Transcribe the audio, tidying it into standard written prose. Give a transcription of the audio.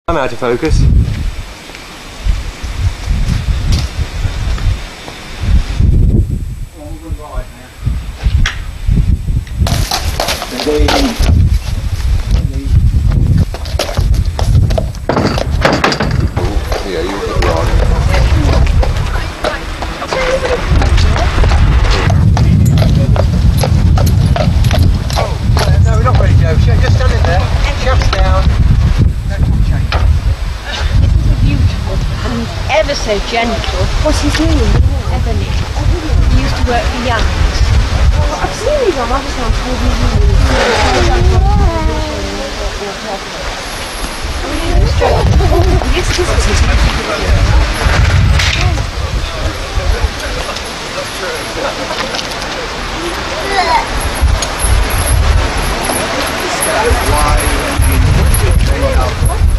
I'm out of focus. Yeah, you put it on. No, we're not ready, Joe. Just stand in there. Shafts down. Beautiful and ever so gentle. What's his name? Ebony. He used to work for Young's. I've seen him on other Why